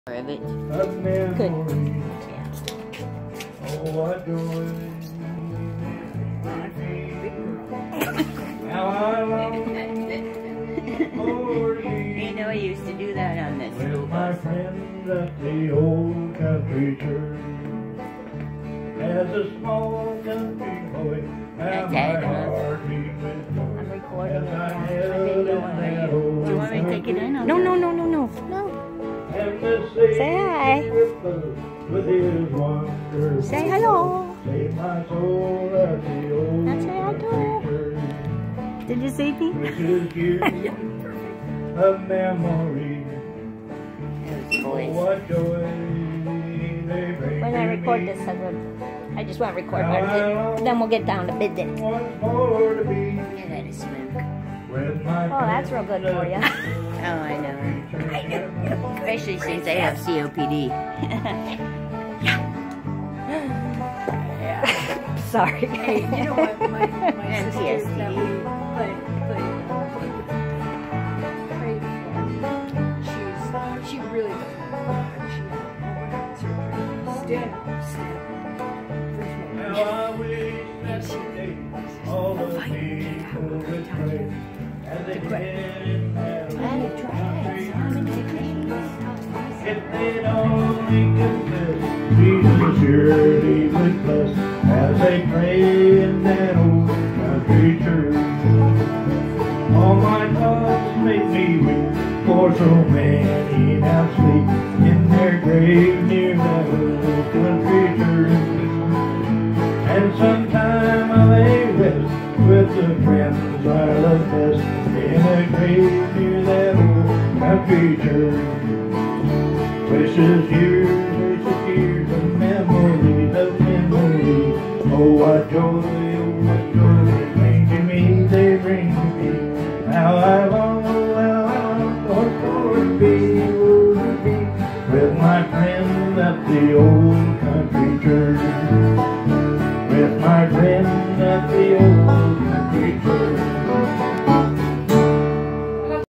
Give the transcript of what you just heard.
Of it. Good. Yeah. Oh, what joy. How I long for you. You know, I used to do that on this school With my bus. friends at the old country church. As a small country boy, how my heart beat with joy. I'm recording it As I now. held I'm in videoing that it. old Do you want me to take it in? country No. and the Say hi. with his wonders. Say hello. Save my soul at the old That's what I country do. church. Did you see me? Which is here a memory. Oh, what joy they bring When I to record me. this, I just want to record part of it. Then we'll get down to business. Once more to be Yeah, that is smoke. with my Oh, that's real good for you. Oh, I know. Especially since I have COPD. Sorry. Hey, you know what? My sisters that we pray for. She really doesn't know. She had open heart surgery. Stand up. Now I wish that today all the people would pray as they did in that old country. If they'd only confess, Jesus surely would bless as they pray in that old country church. All my thoughts make me weep, for so many now sleep in their grave near that old country church. And sometime I lay rest with the friends I love best in a grave near that old country church. Precious years, the memories of memories. Oh, what joy they bring to me, they bring to me. How I long for to be with my friends at the old country church.